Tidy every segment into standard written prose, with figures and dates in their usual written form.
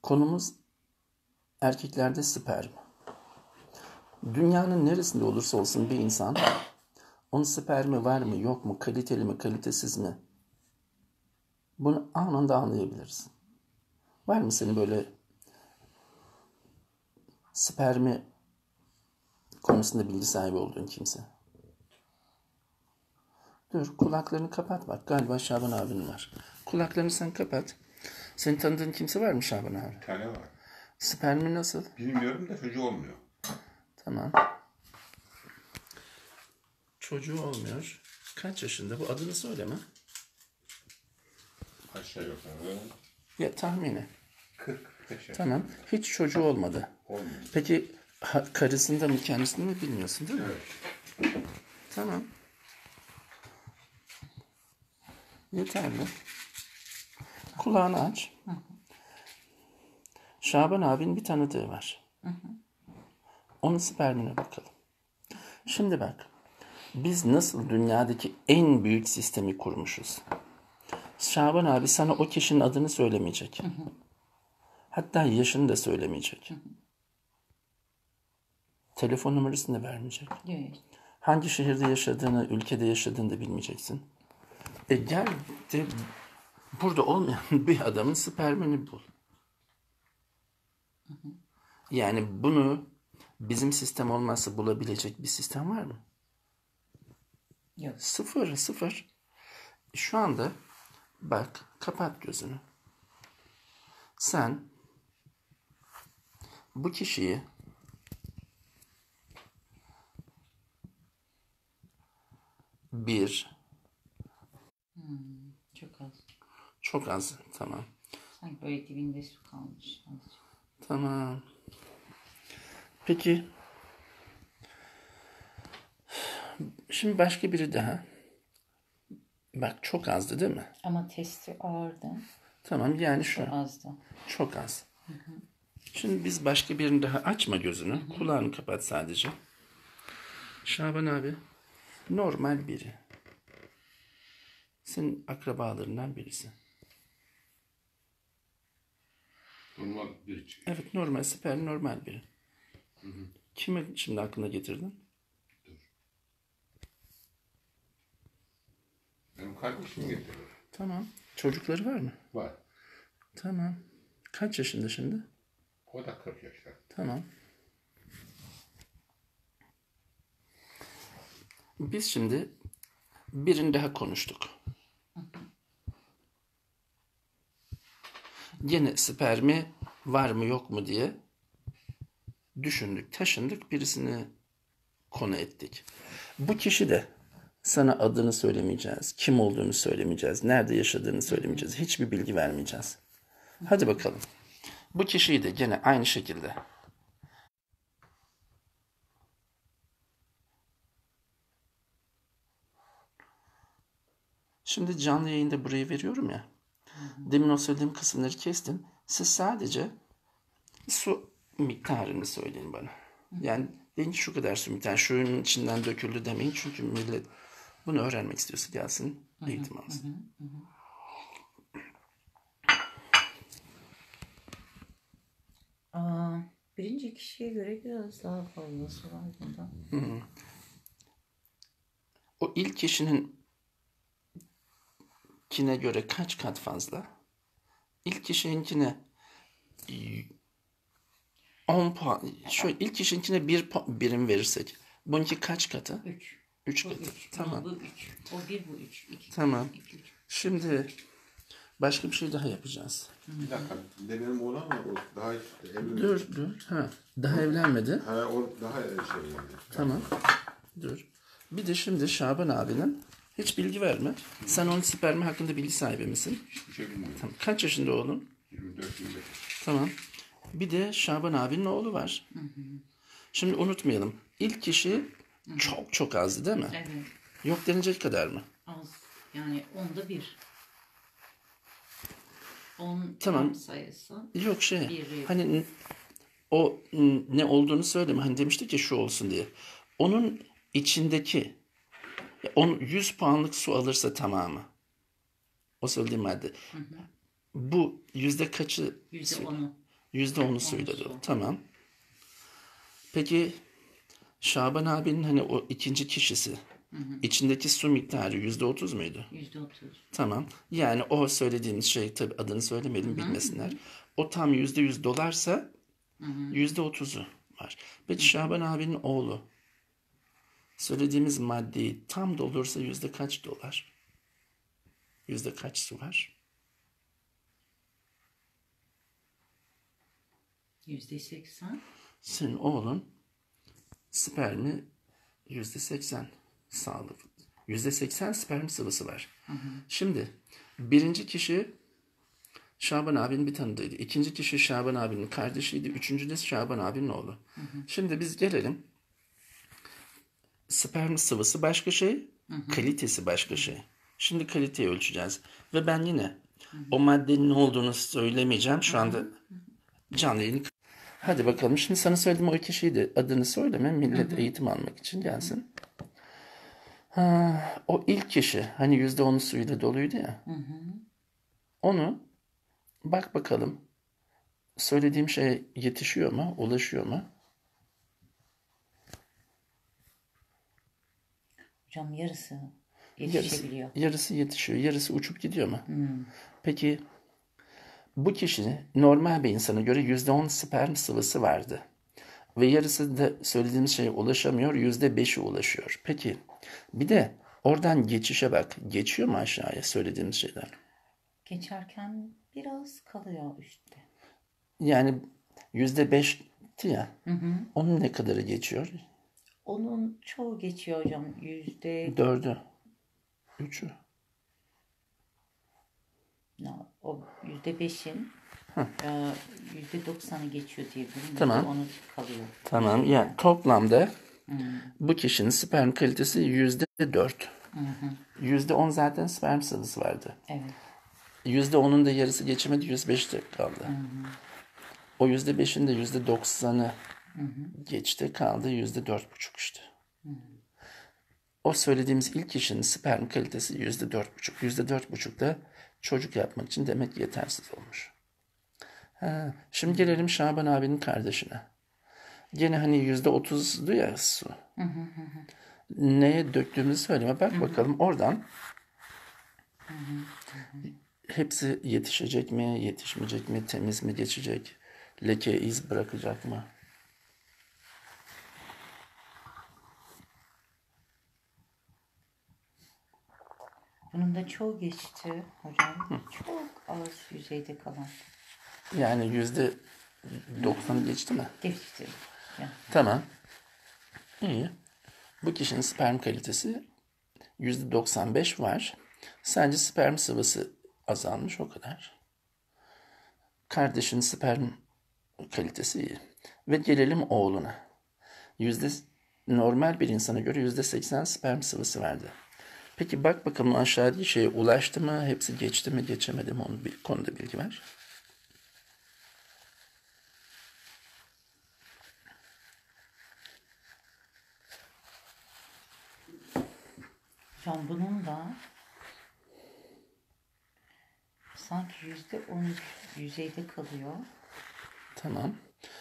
Konumuz erkeklerde sperm. Dünyanın neresinde olursa olsun bir insan, onun spermi var mı yok mu, kaliteli mi kalitesiz mi, bunu anında anlayabiliriz. Var mı senin böyle spermi konusunda bilgi sahibi olduğun kimse? Dur, kulaklarını kapat bak. Galiba Şaban abinin var. Kulaklarını sen kapat. Senin tanıdığın kimse var mı Şaban abi? Bir tane var. Spermi nasıl? Bilmiyorum da çocuğu olmuyor. Tamam. Çocuğu olmuyor. Kaç yaşında? Bu adını söyleme. Aşağı yukarı. Ya tahmini. 45 yaş. Tamam. Hiç çocuğu olmadı. Olmuyor. Peki karısında mı kendisinde mi bilmiyorsun değil mi? Evet. Tamam. Yeterli. Kulağını aç. Şaban abinin bir tanıdığı var. Onun spermine bakalım. Şimdi bak. Biz nasıl dünyadaki en büyük sistemi kurmuşuz? Şaban abi sana o kişinin adını söylemeyecek. Hatta yaşını da söylemeyecek. Telefon numarasını da vermeyecek. Evet. Hangi şehirde yaşadığını, ülkede yaşadığını da bilmeyeceksin. Gel de burada olmayan bir adamın spermini bul. Yani bunu bizim sistem olmazsa bulabilecek bir sistem var mı? Yok. Sıfır. Şu anda bak, kapat gözünü. Sen bu kişiyi Çok az. çok az, tamam. Sanki böyle dibinde su kalmış. Azıcık. Tamam. Peki şimdi başka biri daha. Bak çok azdı değil mi? Ama testi ağırdı. Tamam, yani şu Çok azdı. çok az. Şimdi biz başka birini daha, açma gözünü. Kulağını kapat sadece. Şaban abi normal biri. Senin akrabalarından birisi. Normal bir çıkıyor. Evet, normal, sperm normal biri. Kimi şimdi aklına getirdin? Benim kardeşim getirdi. Tamam. Çocukları var mı? Var. Tamam. Kaç yaşında şimdi? O da 40 yaşta. Tamam. Biz şimdi birini daha konuştuk. Yine spermi var mı yok mu diye düşündük, taşındık, birisini konu ettik. Bu kişi de sana adını söylemeyeceğiz, kim olduğunu söylemeyeceğiz, nerede yaşadığını söylemeyeceğiz, hiçbir bilgi vermeyeceğiz. Hadi bakalım. Bu kişiyi de gene aynı şekilde şimdi canlı yayında burayı veriyorum ya. Demin o söylediğim kısımları kestim. Siz sadece su miktarını söyleyin bana. Yani deyin ki şu kadar su miktarı, şunun içinden döküldü demeyin. Çünkü millet bunu öğrenmek istiyorsa gelsin, eğitim alsın. Birinci kişiye göre biraz daha fazlası var bunda. O ilk kişinin kine göre kaç kat fazla? İlk kişininkine 10 puan. Şöyle ilk kişininkine 1 birim verirsek. Bununki kaç katı? 3. 3 katı. Tamam. Bu 3. O 1, bu 3. 2. Tamam. 2, 3. Şimdi başka bir şey daha yapacağız. Bir dakika. Bir de benim oğlan var. O daha evlenmedi. Dur. Ha, daha evlenmedi. Ha, o daha şey yani. Tamam. Dur. Bir de şimdi Şaban abinin hiç bilgi verme. Sen onun spermi hakkında bilgi sahibi misin? Hiçbir şey bilmiyorum. Tamam. Kaç yaşında oğlun? 24-25. Tamam. Bir de Şaban abinin oğlu var. Şimdi unutmayalım. İlk kişi çok azdı değil mi? Evet. Yok denilecek kadar mı? Az. Yani 10'da 1. 10 Tamam. sayısı. Yok Biri. hani o ne olduğunu söyleme. Hani demiştik ya şu olsun diye. Onun içindeki 100 puanlık su alırsa tamamı. O söylediğim madde. Bu yüzde kaçı? %10'u. %10'u suyla su. dolu. Tamam. Peki Şaban abinin hani o ikinci kişisi içindeki su miktarı %30 muydu? %30. Tamam. Yani o söylediğimiz şey tabii adını söylemedim bilmesinler. O tam %100 dolarsa %30'u var. Peki Şaban abinin oğlu söylediğimiz maddeyi tam dolursa yüzde kaç dolar? Yüzde kaç su var? %80. Senin oğlun spermi %80 sağlıklı. %80 sperm sıvısı var. Şimdi birinci kişi Şaban abinin bir tanıdığıydı. İkinci kişi Şaban abinin kardeşiydi. Üçüncü de Şaban abinin oğlu. Şimdi biz gelelim. Sperm sıvısı başka şey, kalitesi başka şey. Şimdi kaliteyi ölçeceğiz. Ve ben yine o maddenin ne olduğunu söylemeyeceğim. Şu anda canlı yayın. Hadi bakalım. Şimdi sana söyledim o iki şeydi. Adını söyleme. Millet eğitim almak için gelsin. O ilk kişi hani %10'u suyla doluydu ya. Onu bak bakalım. Söylediğim şey yetişiyor mu? Ulaşıyor mu? Hocam yarısı yetişebiliyor. Yarısı yetişiyor. Yarısı uçup gidiyor mu? Peki bu kişi normal bir insana göre %10 sperm sıvısı vardı. Ve yarısı da söylediğimiz şeye ulaşamıyor. %5'i ulaşıyor. Peki bir de oradan geçişe bak. Geçiyor mu aşağıya söylediğimiz şeyler? Geçerken biraz kalıyor üstte. Yani %5'ti ya. Onun ne kadarı geçiyor? Onun çoğu geçiyor hocam. 4'ü. 3'ü. O %5'in %90'ı geçiyor diyebilirim. Tamam. Onu kalıyor. Tamam. Yani toplamda bu kişinin sperm kalitesi %4. %10 zaten sperm sıvısı vardı. Evet. %10'un da yarısı geçemedi. %5'te kaldı. O %5'in de %90'ı geçti kaldı. %4,5 işte. O söylediğimiz ilk kişinin sperm kalitesi %4,5. %4,5 da çocuk yapmak için demek yetersiz olmuş. Şimdi gelelim Şaban abinin kardeşine. Gene hani %30'du ya su. Neye döktüğümüzü söyleme. Bak bakalım oradan hepsi yetişecek mi, yetişmeyecek mi, temiz mi geçecek, leke iz bırakacak mı? Bunun da çoğu geçti hocam. Çok az yüzeyde kalan. Yani %90'ı geçti mi? Geçti. Yani. Tamam. İyi. Bu kişinin sperm kalitesi %95 var. Sadece sperm sıvısı azalmış o kadar. Kardeşinin sperm kalitesi iyi. Ve gelelim oğluna. Normal bir insana göre %80 sperm sıvısı vardı. Peki bak bakalım aşağıdaki şeye ulaştı mı? Hepsi geçti mi, geçemedi mi? Onun bir konuda bilgi ver. Hocam bunun da sanki %10 yüzeyde kalıyor. Tamam.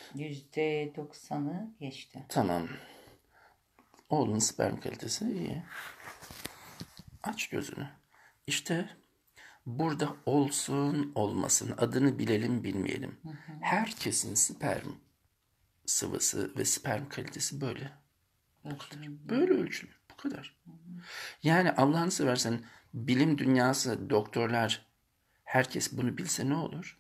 %90'ı geçti. Tamam. Oğlunun sperm kalitesi iyi. Aç gözünü. İşte burada olsun olmasın adını bilelim bilmeyelim. Herkesin sperm sıvısı ve sperm kalitesi böyle. Böyle ölçülür. Bu kadar. Yani Allah'ını seversen bilim dünyası, doktorlar herkes bunu bilse ne olur?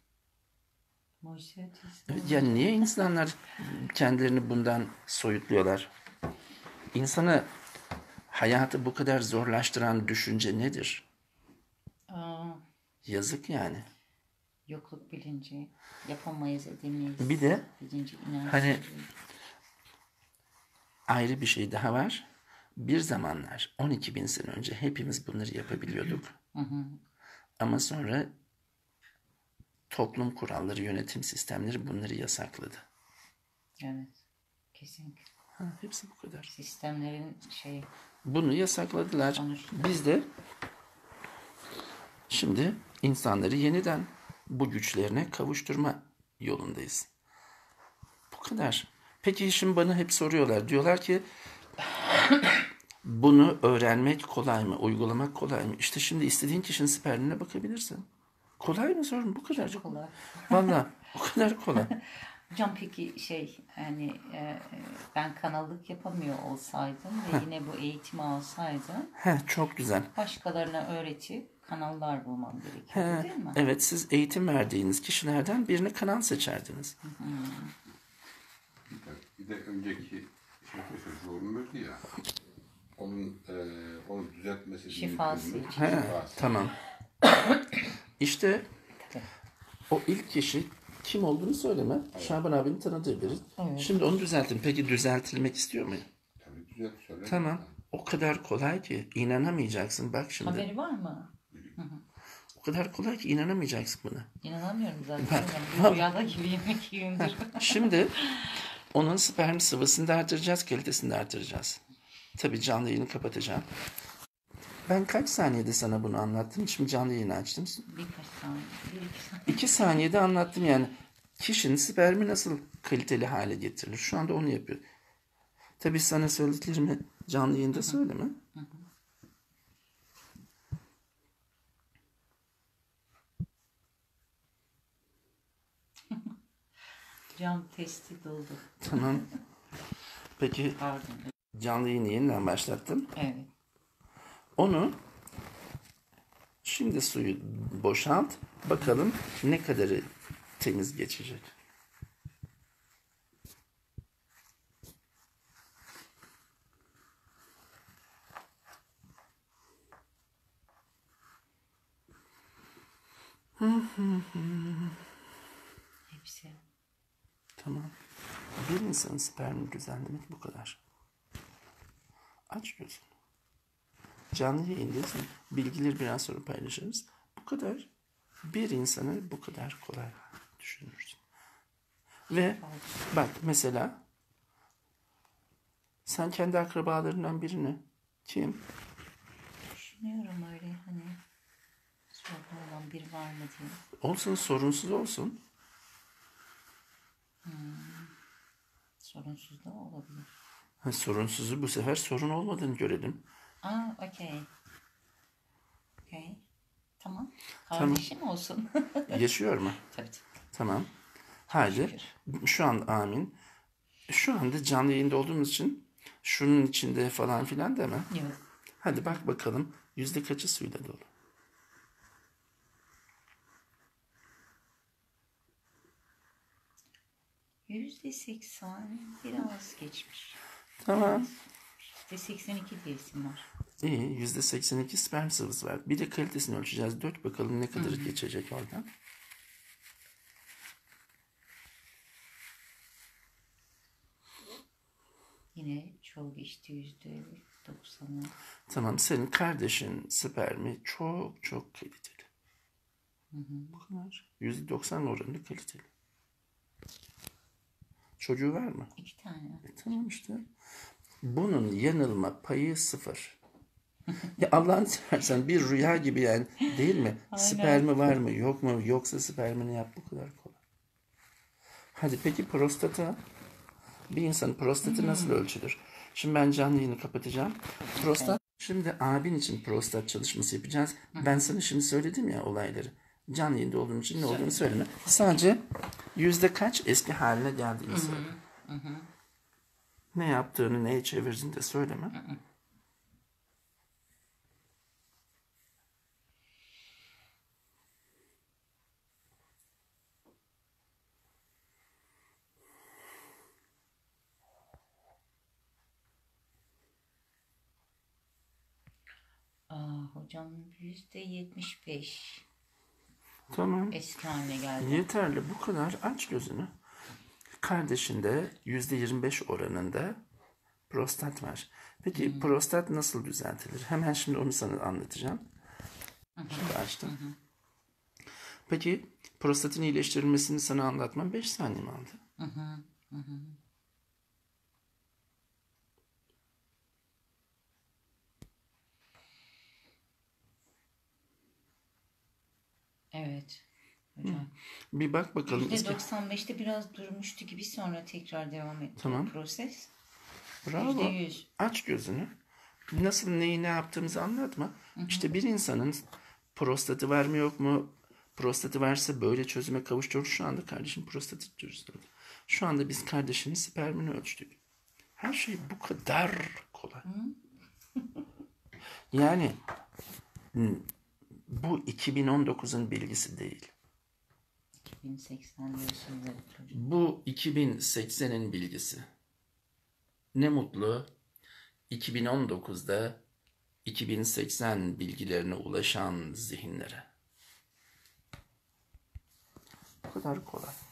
Evet, yani niye insanlar kendilerini bundan soyutluyorlar? İnsana hayatı bu kadar zorlaştıran düşünce nedir? Yazık yani. Yokluk bilinci, yapamayız, edemeyiz. Bir de bilinci, inanç. hani ayrı bir şey daha var. Bir zamanlar 12.000 sene önce hepimiz bunları yapabiliyorduk. Ama sonra toplum kuralları, yönetim sistemleri bunları yasakladı. Evet, kesinlikle. Hepsi bu kadar. Sistemlerin şeyi. Bunu yasakladılar. Biz de şimdi insanları yeniden bu güçlerine kavuşturma yolundayız. Bu kadar. Peki şimdi bana hep soruyorlar. Diyorlar ki bunu öğrenmek kolay mı? Uygulamak kolay mı? İşte şimdi istediğin kişinin spermine bakabilirsin. Kolay mı sorun? Bu kadar. Çok kolay. Vallahi o kadar kolay. Hocam peki hani ben kanallık yapamıyor olsaydım ve yine bu eğitimi alsaydım Çok güzel. başkalarına öğretip kanallar bulmam gerekiyor değil mi? Evet, siz eğitim verdiğiniz kişilerden birine kanal seçerdiniz. Bir de önceki profesör zorunluydu ya. Onu düzeltmesi Şifası mümkün mü? için. Şifası. Tamam. İşte o ilk kişi kim olduğunu söyleme. Şaban abinin tanıdığı biri. Evet. Şimdi onu düzeltin. Peki düzeltilmek istiyor mu? Tabii düzelt söyle. Tamam. O kadar kolay ki inanamayacaksın. Bak şimdi. Haberi var mı? O kadar kolay ki inanamayacaksın buna. İnanamıyorum zaten. Yani rüyada gibiyim 2 gündür. Şimdi onun sperm sıvısını da artıracağız, kalitesini de artıracağız. Tabii canlı yayını kapatacağım. Ben kaç saniyede sana bunu anlattım? Şimdi canlı yayını açtım. Birkaç saniye. 1-2 saniye. 2 saniyede anlattım yani. Kişinin spermi nasıl kaliteli hale getirilir? Şu anda onu yapıyor. Tabii sana söylediklerimi canlı yayında söyleme. Cam testi doldu. Tamam. Peki Pardon. canlı yayını yeniden başlattım. Evet. Onu şimdi suyu boşalt. Bakalım ne kadarı temiz geçecek. Hepsi. Tamam. Bir insanın spermini düzenlemek bu kadar. Aç gözünü. Canlı yayındayız. Bilgileri biraz sonra paylaşırız. Bu kadar. Bir insanı bu kadar kolay düşünürsün. Ve bak mesela sen kendi akrabalarından birini kim? Düşünüyorum öyle hani sorun olan biri var mı diye. Olsun, sorunsuz olsun. Sorunsuz da olabilir. Sorunsuzu bu sefer sorun olmadığını görelim. Okey. Okey. Tamam. Kardeşim olsun. Yaşıyor mu? Tabii. Tamam. Haydi. Şu an amin. Şu anda canlı yayında olduğumuz için şunun içinde falan filan deme. Yok. Hadi bak bakalım yüzde kaçı suyla dolu? %80 biraz geçmiş. Tamam. %82 diyesim var. İyi. %82 sperm sıvısı var. Bir de kalitesini ölçeceğiz. Dök bakalım ne kadar geçecek oradan. Yine çoğu geçti %90'ı. Tamam. Senin kardeşin spermi çok çok kaliteli. Bu kadar. %90 oranında kaliteli. Çocuğu var mı? 2 tane. Tamam işte. Bunun yanılma payı 0. Ya Allah'ını seversen bir rüya gibi yani değil mi? Spermi var mı yok mu? Yoksa spermini yap, bu kadar kolay. Hadi peki prostata? Bir insanın prostatı nasıl ölçülür? Şimdi ben canlı yayını kapatacağım. Prostat. Şimdi abin için prostat çalışması yapacağız. Ben sana şimdi söyledim ya olayları. Canlı yayında olduğum için ne olduğunu söyleme. Sadece yüzde kaç eski haline geldiğini söyle. Ne yaptığını, neye çevirdiğini de söyleme. Hocam %75 Tamam. eski haline geldi. Yeterli. Bu kadar. Aç gözünü. Kardeşinde %25 oranında prostat var. Peki prostat nasıl düzeltilir? Hemen şimdi onu sana anlatacağım. Şimdi açtım. Peki prostatın iyileştirilmesini sana anlatmam 5 saniye mi aldı? Evet. hocam. Bir bak bakalım. %95'te biraz durmuştu gibi, sonra tekrar devam etti Tamam. proses. Bravo. %100. Aç gözünü. Nasıl, neyi, ne yaptığımızı anlatma. İşte bir insanın prostatı var mı yok mu? Prostatı varsa böyle çözüme kavuşturur. Şu anda kardeşim prostatı çözüldü. Şu anda biz kardeşinin spermini ölçtük. Her şey bu kadar kolay. Yani bu 2019'un bilgisi değil. 2080 diyorsunuz, evet hocam. Bu 2080'in bilgisi. Ne mutlu 2019'da 2080 bilgilerine ulaşan zihinlere. Bu kadar kolay.